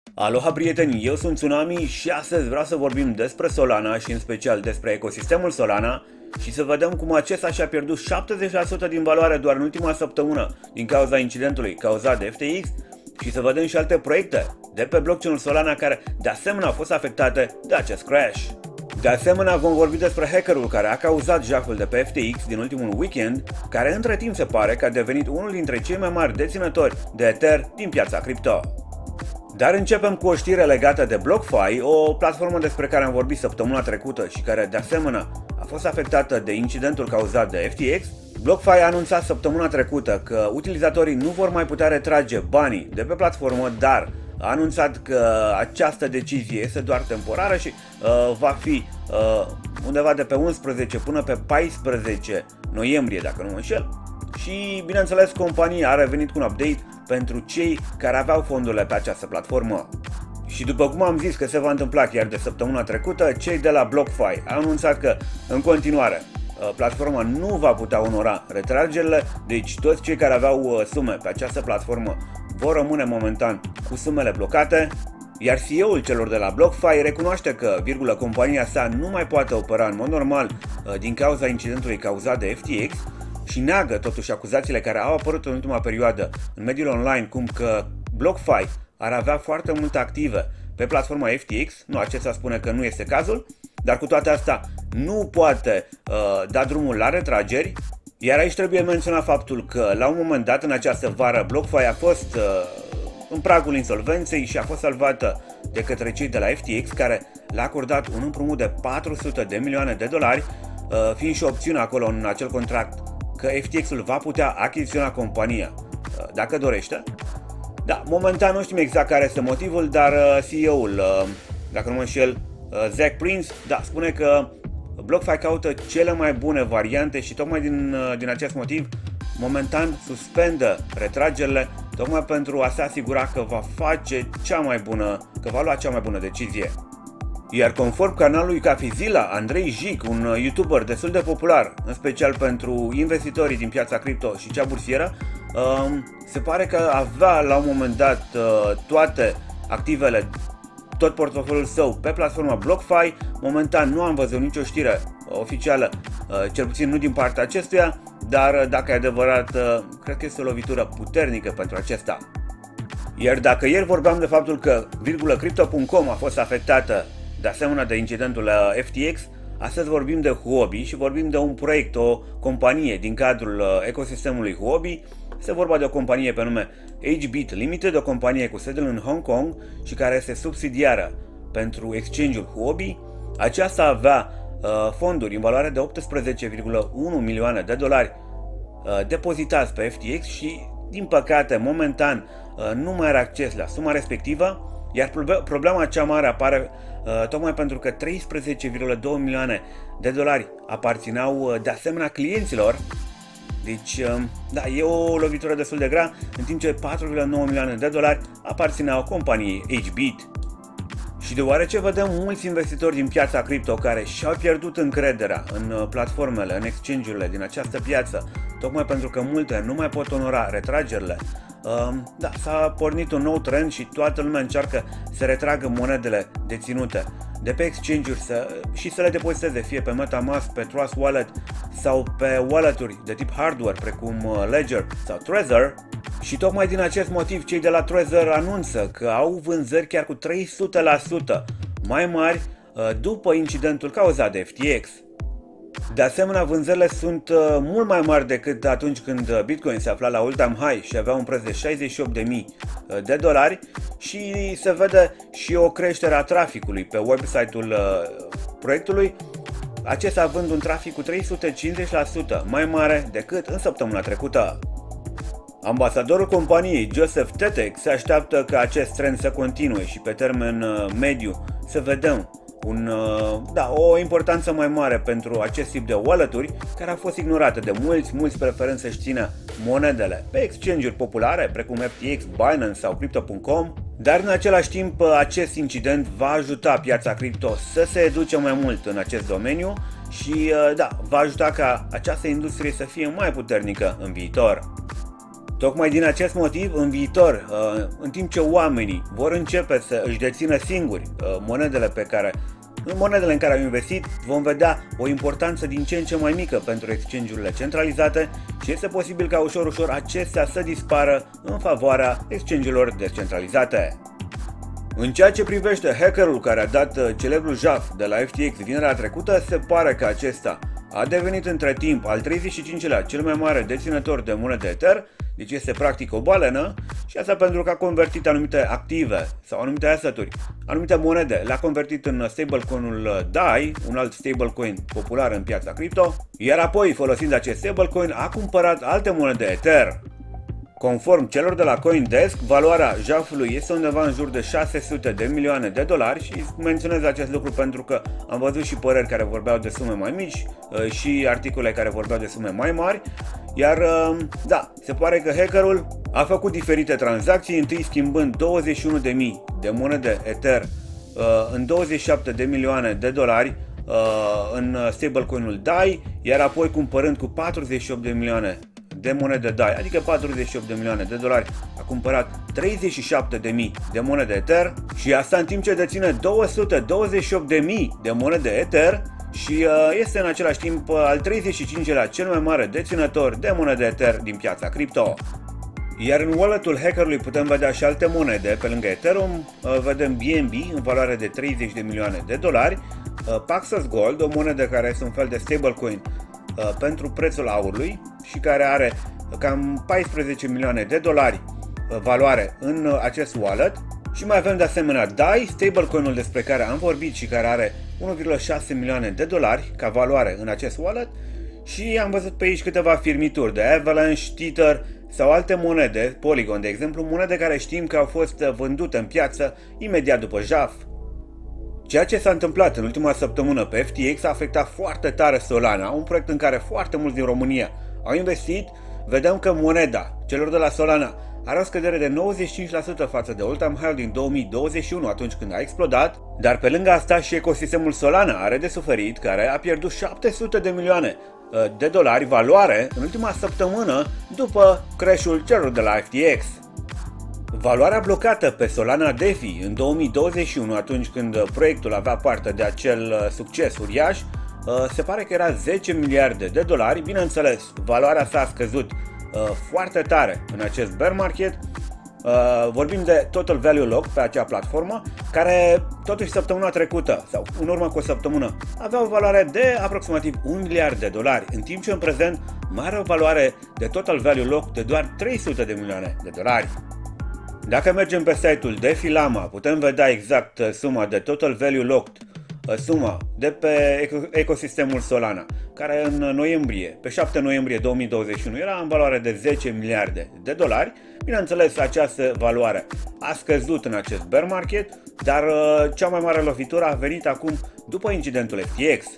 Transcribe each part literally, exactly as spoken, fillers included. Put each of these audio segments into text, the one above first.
Aloha prieteni, eu sunt Tsunami și astăzi vreau să vorbim despre Solana și în special despre ecosistemul Solana și să vedem cum acesta și-a pierdut șaptezeci la sută din valoare doar în ultima săptămână din cauza incidentului cauzat de F T X și să vedem și alte proiecte de pe blockchain-ul Solana care de asemenea au fost afectate de acest crash. De asemenea vom vorbi despre hackerul care a cauzat jaful de pe F T X din ultimul weekend, care între timp se pare că a devenit unul dintre cei mai mari deținători de Ether din piața cripto. Dar începem cu o știre legată de BlockFi, o platformă despre care am vorbit săptămâna trecută și care de asemenea a fost afectată de incidentul cauzat de F T X. BlockFi a anunțat săptămâna trecută că utilizatorii nu vor mai putea retrage banii de pe platformă, dar a anunțat că această decizie este doar temporară și uh, va fi uh, undeva de pe unsprezece până pe paisprezece noiembrie, dacă nu mă înșel. Și bineînțeles compania a revenit cu un update pentru cei care aveau fondurile pe această platformă. Și după cum am zis că se va întâmpla chiar de săptămâna trecută, cei de la BlockFi au anunțat că în continuare platforma nu va putea onora retragerile, deci toți cei care aveau sume pe această platformă vor rămâne momentan cu sumele blocate, iar C E O-ul celor de la BlockFi recunoaște că, virgulă, compania sa nu mai poate opera în mod normal din cauza incidentului cauzat de F T X și neagă totuși acuzațiile care au apărut în ultima perioadă în mediul online, cum că BlockFi ar avea foarte multe active pe platforma F T X. Nu, acesta spune că nu este cazul, dar cu toate astea nu poate uh, da drumul la retrageri. Iar aici trebuie menționat faptul că la un moment dat în această vară BlockFi a fost uh, în pragul insolvenței și a fost salvată de către cei de la F T X, care le-a acordat un împrumut de patru sute de milioane de dolari, uh, fiind și opțiunea acolo în acel contract că F T X-ul va putea achiziționa compania uh, dacă dorește. Da, momentan nu știm exact care este motivul, dar uh, C E O-ul, uh, dacă nu mă înșel, uh, Zach Prince, da, spune că BlockFi caută cele mai bune variante și tocmai din, uh, din acest motiv momentan suspendă retragerile, tocmai pentru a se asigura că va face cea mai bună, că va lua cea mai bună decizie. Iar conform canalului Cafizila, Andrei Jic, un uh, YouTuber destul de popular, în special pentru investitorii din piața cripto și cea bursieră, uh, se pare că avea la un moment dat uh, toate activele, tot portofoliul său pe platforma BlockFi. Momentan nu am văzut nicio știre oficială, uh, cel puțin nu din partea acestuia, dar uh, dacă e adevărat, uh, cred că este o lovitură puternică pentru acesta. Iar dacă ieri vorbeam de faptul că, virgulă, crypto punct com a fost afectată de asemenea de incidentul uh, F T X, astăzi vorbim de Huobi și vorbim de un proiect, o companie din cadrul uh, ecosistemului Huobi. Este vorba de o companie pe nume H B T Limited, o companie cu sediul în Hong Kong și care este subsidiară pentru exchange-ul Huobi. Aceasta avea uh, fonduri în valoare de optsprezece virgulă unu milioane de dolari uh, depozitați pe F T X și, din păcate, momentan uh, nu mai are acces la suma respectivă, iar problema cea mare apare uh, tocmai pentru că treisprezece virgulă doi milioane de dolari aparțineau uh, de asemenea clienților. Deci, da, e o lovitură destul de grea, în timp ce patru virgulă nouă milioane de dolari aparțineau companiei H B T. Și deoarece vedem mulți investitori din piața cripto care și-au pierdut încrederea în platformele, în exchange-urile din această piață, tocmai pentru că multe nu mai pot onora retragerile, da, s-a pornit un nou trend și toată lumea încearcă să retragă monedele deținute de pe exchange-uri să, și să le depoziteze fie pe MetaMask, pe Trust Wallet sau pe wallet-uri de tip hardware precum Ledger sau Trezor. Și tocmai din acest motiv cei de la Trezor anunță că au vânzări chiar cu trei sute la sută mai mari după incidentul cauzat de F T X. De asemenea, vânzările sunt uh, mult mai mari decât atunci când Bitcoin se afla la all-time high și avea un preț de șaizeci și opt de mii de dolari și se vede și o creștere a traficului pe website-ul uh, proiectului, acesta având un trafic cu trei sute cincizeci la sută mai mare decât în săptămâna trecută. Ambasadorul companiei, Joseph Tetek, se așteaptă ca acest trend să continue și pe termen uh, mediu să vedem Un, da, o importanță mai mare pentru acest tip de wallet-uri care au fost ignorate de mulți, mulți preferând să-și țină monedele pe exchange-uri populare precum F T X, Binance sau crypto punct com, dar în același timp acest incident va ajuta piața cripto să se educe mai mult în acest domeniu și da, va ajuta ca această industrie să fie mai puternică în viitor. Tocmai din acest motiv, în viitor, în timp ce oamenii vor începe să își dețină singuri monedele pe care, în monedele în care au investit, vom vedea o importanță din ce în ce mai mică pentru exchange-urile centralizate și este posibil ca ușor ușor acestea să dispară în favoarea exchange-urilor descentralizate. În ceea ce privește hackerul care a dat celebrul J A F de la F T X vinerea trecută, se pare că acesta a devenit între timp al treizeci și cincilea cel mai mare deținător de monede Ether, deci este practic o balenă, și asta pentru că a convertit anumite active sau anumite asset-uri, anumite monede, le-a convertit în stablecoin-ul D A I, un alt stablecoin popular în piața cripto, iar apoi, folosind acest stablecoin, a cumpărat alte monede Ether. Conform celor de la CoinDesk, valoarea J A F-ului este undeva în jur de șase sute de milioane de dolari și menționez acest lucru pentru că am văzut și păreri care vorbeau de sume mai mici și articole care vorbeau de sume mai mari, iar da, se pare că hackerul a făcut diferite tranzacții, întâi schimbând douăzeci și unu de mii de monede Ether în douăzeci și șapte de milioane de dolari în stablecoin-ul D A I, iar apoi cumpărând cu patruzeci și opt de milioane de monede D A I, adică patruzeci și opt de milioane de dolari, a cumpărat treizeci și șapte de mii de monede Ether și asta în timp ce deține două sute douăzeci și opt de mii de monede Ether și este în același timp al treizeci și cincilea cel mai mare deținător de monede Ether din piața cripto. Iar în wallet-ul hackerului putem vedea și alte monede, pe lângă Ethereum vedem B N B în valoare de treizeci de milioane de dolari, Paxos Gold, o monedă care este un fel de stablecoin pentru prețul aurului și care are cam paisprezece milioane de dolari valoare în acest wallet, și mai avem de asemenea D A I, stablecoin-ul despre care am vorbit și care are unu virgulă șase milioane de dolari ca valoare în acest wallet, și am văzut pe aici câteva firmituri de Avalanche, Tether sau alte monede, Polygon de exemplu, monede care știm că au fost vândute în piață imediat după J A F. Ceea ce s-a întâmplat în ultima săptămână pe F T X a afectat foarte tare Solana, un proiect în care foarte mulți din România au investit. Vedem că moneda celor de la Solana are o scădere de nouăzeci și cinci la sută față de all-time high din două mii douăzeci și unu, atunci când a explodat, dar pe lângă asta și ecosistemul Solana are de suferit, care a pierdut șapte sute de milioane de dolari valoare în ultima săptămână după crash-ul celor de la F T X. Valoarea blocată pe Solana DeFi în două mii douăzeci și unu, atunci când proiectul avea parte de acel succes uriaș, se pare că era zece miliarde de dolari. Bineînțeles, valoarea s-a scăzut foarte tare în acest bear market. Vorbim de Total Value Locked pe acea platformă, care totuși săptămâna trecută, sau în urmă cu o săptămână, avea o valoare de aproximativ un miliard de dolari, în timp ce în prezent mai are o valoare de Total Value Locked de doar trei sute de milioane de dolari. Dacă mergem pe site-ul DeFi Lama, putem vedea exact suma de Total Value Locked, suma de pe ecosistemul Solana, care în noiembrie, pe șapte noiembrie două mii douăzeci și unu, era în valoare de zece miliarde de dolari. Bineînțeles, această valoare a scăzut în acest bear market, dar cea mai mare lovitură a venit acum după incidentul F T X.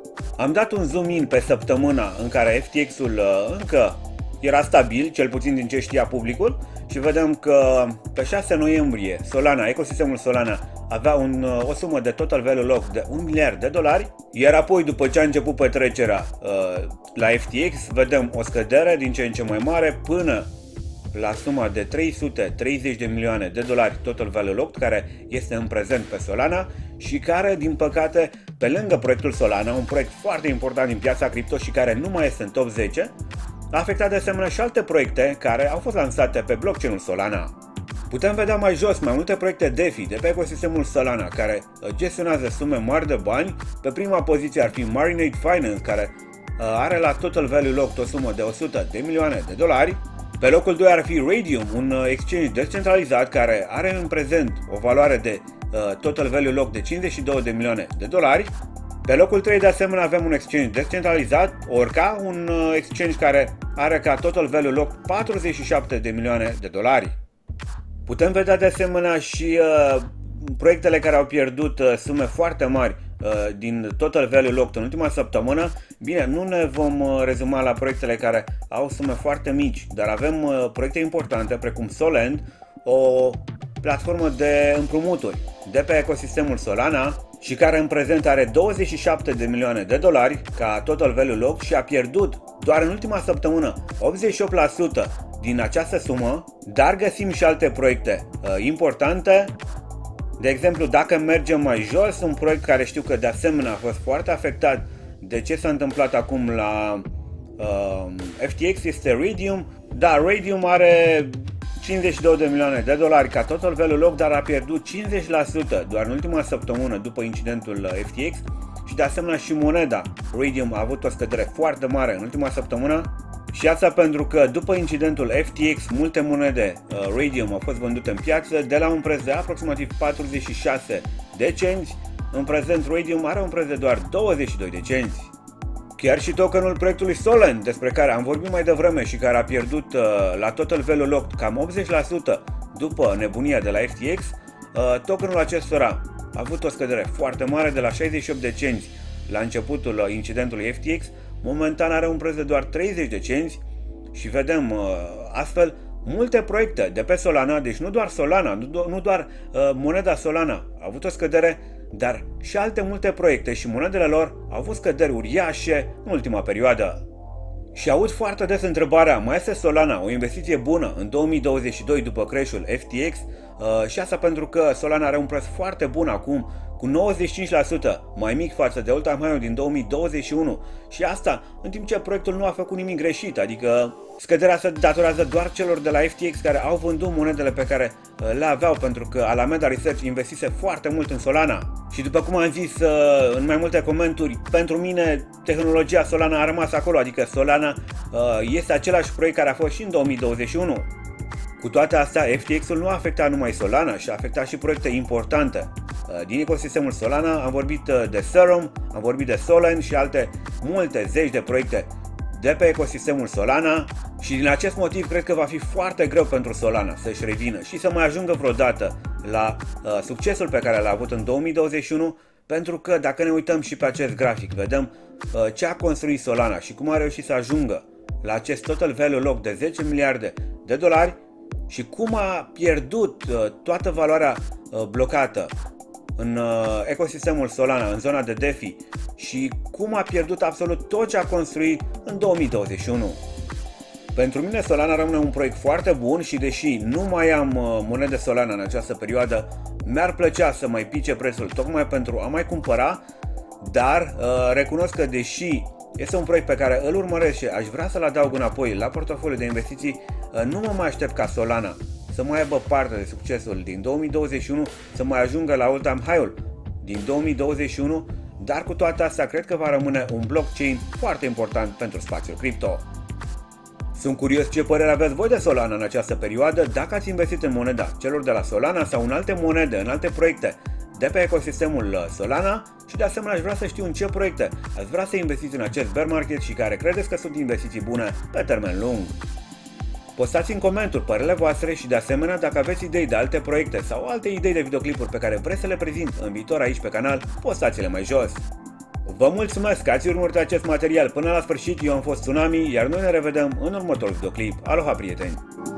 Am dat un zoom in pe săptămâna în care F T X-ul încă era stabil, cel puțin din ce știa publicul, și vedem că pe șase noiembrie Solana, ecosistemul Solana avea un, o sumă de Total Value Locked de un miliard de dolari, iar apoi după ce a început petrecerea uh, la F T X vedem o scădere din ce în ce mai mare până la suma de trei sute treizeci de milioane de dolari Total Value Locked, care este în prezent pe Solana și care, din păcate, pe lângă proiectul Solana, un proiect foarte important din piața cripto și care nu mai este în top zece, a afectat de asemenea și alte proiecte care au fost lansate pe blockchain-ul Solana. Putem vedea mai jos mai multe proiecte DeFi de pe ecosistemul Solana care gestionează sume mari de bani. Pe prima poziție ar fi Marinade Finance, care are la Total Value Locked o sumă de o sută de milioane de dolari. Pe locul doi ar fi Raydium, un exchange descentralizat care are în prezent o valoare de Total Value Locked de cincizeci și două de milioane de dolari. Pe locul trei de asemenea avem un exchange descentralizat, Orca, un exchange care are ca Total Value Locked patruzeci și șapte de milioane de dolari. Putem vedea de asemenea și uh, proiectele care au pierdut uh, sume foarte mari uh, din Total Value Locked în ultima săptămână. Bine, nu ne vom uh, rezuma la proiectele care au sume foarte mici, dar avem uh, proiecte importante precum Solend, o platformă de împrumuturi de pe ecosistemul Solana și care în prezent are douăzeci și șapte de milioane de dolari ca Total Value Locked și a pierdut doar în ultima săptămână optzeci și opt la sută din această sumă, dar găsim și alte proiecte uh, importante. De exemplu, dacă mergem mai jos, un proiect care știu că de asemenea a fost foarte afectat de ce s-a întâmplat acum la uh, F T X este Raydium. Da, Raydium are cincizeci și două de milioane de dolari ca total value lock, dar a pierdut cincizeci la sută doar în ultima săptămână după incidentul F T X și de asemenea și moneda Raydium a avut o scădere foarte mare în ultima săptămână. Și asta pentru că după incidentul F T X multe monede uh, Raydium au fost vândute în piață de la un preț de aproximativ patruzeci și șase de cenți. În prezent Raydium are un preț de doar douăzeci și doi de cenți. Chiar și tokenul proiectului Solen, despre care am vorbit mai devreme și care a pierdut uh, la total value locked cam optzeci la sută după nebunia de la F T X, uh, tokenul acestora a avut o scădere foarte mare de la șaizeci și opt de cenți la începutul incidentului F T X. Momentan are un preț de doar treizeci de cenți și vedem uh, astfel multe proiecte de pe Solana, deci nu doar Solana, nu, do nu doar uh, moneda Solana a avut o scădere, dar și alte multe proiecte și monedele lor au avut scăderi uriașe în ultima perioadă. Și aud foarte des întrebarea, mai este Solana o investiție bună în două mii douăzeci și doi după crash-ul F T X? Uh, și asta pentru că Solana are un preț foarte bun acum, cu nouăzeci și cinci la sută mai mic față de all-time high-ul din două mii douăzeci și unu. Și asta în timp ce proiectul nu a făcut nimic greșit, adică scăderea se datorează doar celor de la F T X care au vândut monedele pe care le aveau, pentru că Alameda Research investise foarte mult în Solana. Și după cum am zis în mai multe comentarii, pentru mine tehnologia Solana a rămas acolo, adică Solana este același proiect care a fost și în două mii douăzeci și unu. Cu toate astea, F T X-ul nu a afectat numai Solana și a afectat și proiecte importante din ecosistemul Solana. Am vorbit de Serum, am vorbit de Solen și alte multe zeci de proiecte de pe ecosistemul Solana și din acest motiv cred că va fi foarte greu pentru Solana să-și revină și să mai ajungă vreodată la uh, succesul pe care l-a avut în două mii douăzeci și unu, pentru că dacă ne uităm și pe acest grafic, vedem uh, ce a construit Solana și cum a reușit să ajungă la acest total value lock de zece miliarde de dolari și cum a pierdut uh, toată valoarea uh, blocată în uh, ecosistemul Solana, în zona de DeFi, și cum a pierdut absolut tot ce a construit în două mii douăzeci și unu. Pentru mine Solana rămâne un proiect foarte bun și deși nu mai am uh, monede Solana în această perioadă, mi-ar plăcea să mai pice prețul tocmai pentru a mai cumpăra, dar uh, recunosc că deși este un proiect pe care îl urmăresc și aș vrea să-l adaug înapoi la portofoliul de investiții, uh, nu mă mai aștept ca Solana să mai aibă parte de succesul din două mii douăzeci și unu, să mai ajungă la all-time high-ul din două mii douăzeci și unu, dar cu toate astea cred că va rămâne un blockchain foarte important pentru spațiul cripto. Sunt curios ce părere aveți voi de Solana în această perioadă, dacă ați investit în moneda celor de la Solana sau în alte monede, în alte proiecte de pe ecosistemul Solana și de asemenea aș vrea să știu în ce proiecte ați vrea să investiți în acest bear market și care credeți că sunt investiții bune pe termen lung. Postați în comentarii părerile voastre și de asemenea dacă aveți idei de alte proiecte sau alte idei de videoclipuri pe care vreți să le prezint în viitor aici pe canal, postați-le mai jos. Vă mulțumesc că ați urmărit acest material până la sfârșit, eu am fost Tsunami, iar noi ne revedem în următorul videoclip. Aloha, prieteni!